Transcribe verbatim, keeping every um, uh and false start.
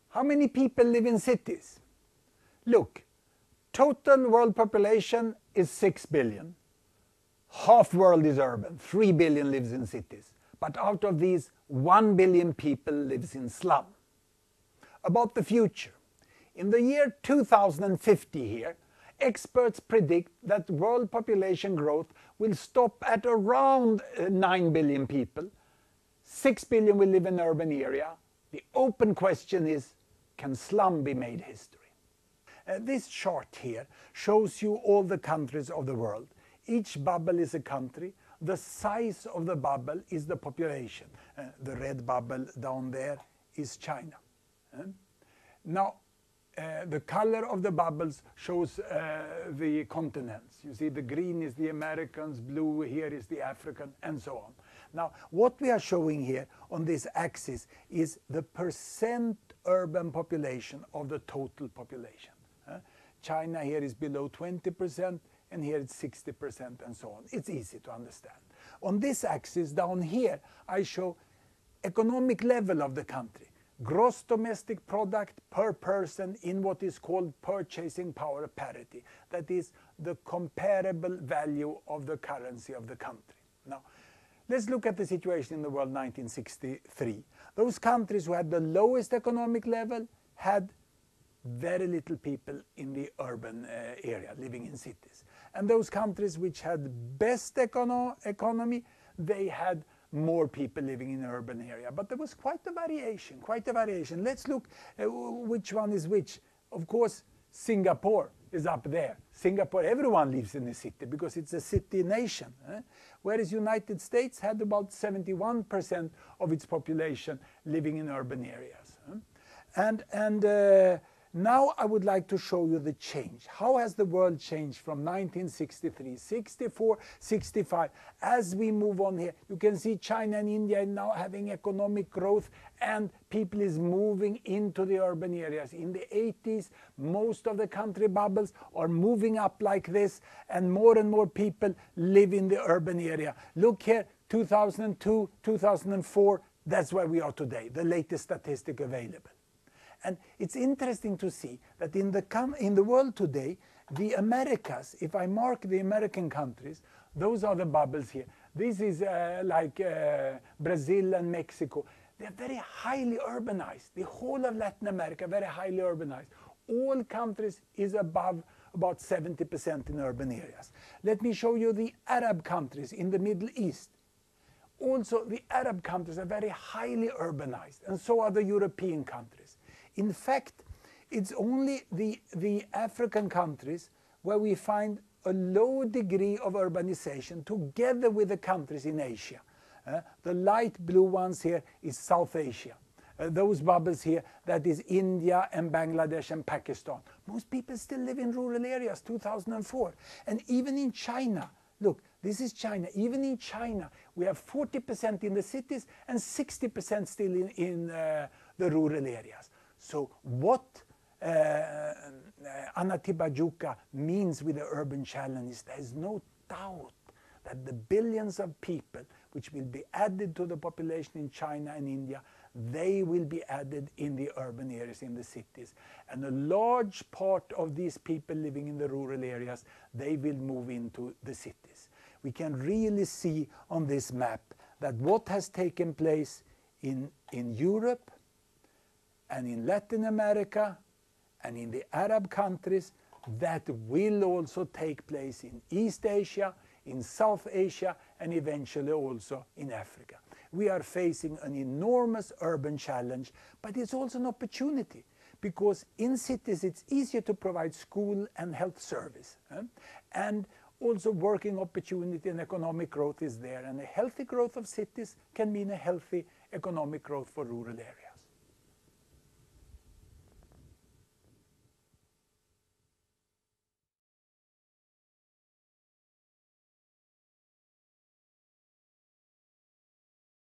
How many people live in cities? Look, total world population is six billion. Half world is urban, three billion lives in cities. But out of these, one billion people lives in slum. About the future. In the year two thousand fifty here, experts predict that world population growth will stop at around nine billion people. six billion will live in urban area. The open question is, can slum be made history? Uh, this chart here shows you all the countries of the world. Each bubble is a country. The size of the bubble is the population. Uh, the red bubble down there is China. Uh, now, uh, the color of the bubbles shows uh, the continents. You see, the green is the Americans, blue here is the African, and so on. Now, what we are showing here on this axis is the percent urban population of the total population. Uh, China here is below twenty percent, and here it's sixty percent, and so on. It's easy to understand. On this axis down here, I show economic level of the country. Gross domestic product per person in what is called purchasing power parity. That is the comparable value of the currency of the country. Now, let's look at the situation in the world nineteen sixty-three. Those countries who had the lowest economic level had very little people in the urban uh, area, living in cities. And those countries which had best econo economy, they had more people living in the urban area. But there was quite a variation, quite a variation. Let's look uh, which one is which. Of course, Singapore is up there. Singapore, everyone lives in the city because it's a city nation. Eh? Whereas United States had about seventy-one percent of its population living in urban areas. Eh? And, and uh, now I would like to show you the change. How has the world changed from nineteen sixty-three, sixty-four, sixty-five? As we move on here, you can see China and India now having economic growth and people is moving into the urban areas. In the eighties, most of the country bubbles are moving up like this and more and more people live in the urban area. Look here, two thousand two, two thousand four, that's where we are today, the latest statistic available. And it's interesting to see that in the, in the world today, the Americas, if I mark the American countries, those are the bubbles here. This is uh, like uh, Brazil and Mexico. They're very highly urbanized. The whole of Latin America, very highly urbanized. All countries is above about seventy percent in urban areas. Let me show you the Arab countries in the Middle East. Also, the Arab countries are very highly urbanized, and so are the European countries. In fact, it's only the, the African countries where we find a low degree of urbanization together with the countries in Asia. Uh, the light blue ones here is South Asia. Uh, those bubbles here, that is India and Bangladesh and Pakistan. Most people still live in rural areas, two thousand four. And even in China, look, this is China. Even in China, we have forty percent in the cities and sixty percent still in, in uh, the rural areas. So what uh, uh, Anatibajuka means with the urban challenge is there is no doubt that the billions of people which will be added to the population in China and India, they will be added in the urban areas, in the cities. And a large part of these people living in the rural areas, they will move into the cities. We can really see on this map that what has taken place in, in Europe, and in Latin America, and in the Arab countries, that will also take place in East Asia, in South Asia, and eventually also in Africa. We are facing an enormous urban challenge, but it's also an opportunity, because in cities it's easier to provide school and health service. Eh? And also working opportunity and economic growth is there, and a healthy growth of cities can mean a healthy economic growth for rural areas.